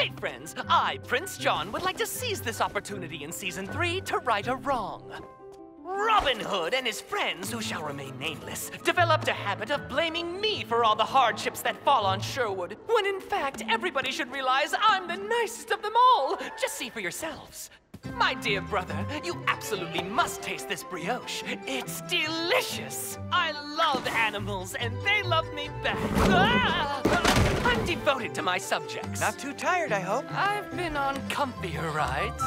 right, friends. I, Prince John, would like to seize this opportunity in Season 3 to right a wrong. Robin Hood and his friends, who shall remain nameless, developed a habit of blaming me for all the hardships that fall on Sherwood, when in fact everybody should realize I'm the nicest of them all. Just see for yourselves. My dear brother, you absolutely must taste this brioche. It's delicious. I love animals, and they love me back. I'm devoted to my subjects. Not too tired, I hope. I've been on comfier rides.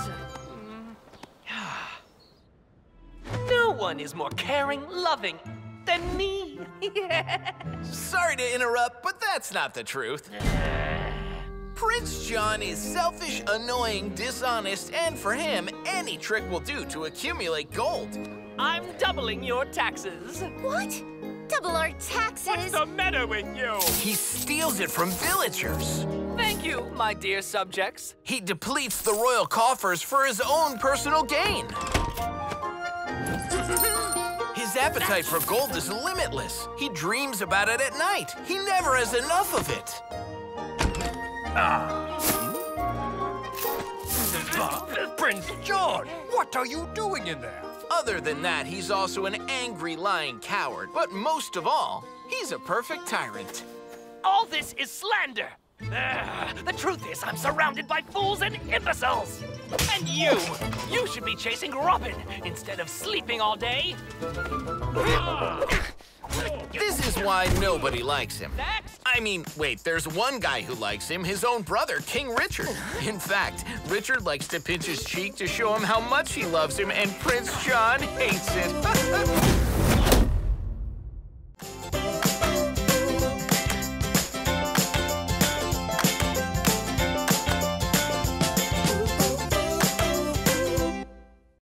No one is more caring, loving than me. Sorry to interrupt, but that's not the truth. Prince John is selfish, annoying, dishonest, and for him, any trick will do to accumulate gold. I'm doubling your taxes. What? Double our taxes? What's the matter with you? He steals it from villagers. Thank you, my dear subjects. He depletes the royal coffers for his own personal gain. His appetite for gold is limitless. He dreams about it at night. He never has enough of it. Prince John, what are you doing in there? Other than that, he's also an angry, lying coward. But most of all, he's a perfect tyrant. All this is slander. The truth is, I'm surrounded by fools and imbeciles. And you should be chasing Robin instead of sleeping all day. This is why nobody likes him. Next. I mean, wait, there's one guy who likes him, his own brother, King Richard. In fact, Richard likes to pinch his cheek to show him how much he loves him, and Prince John hates it.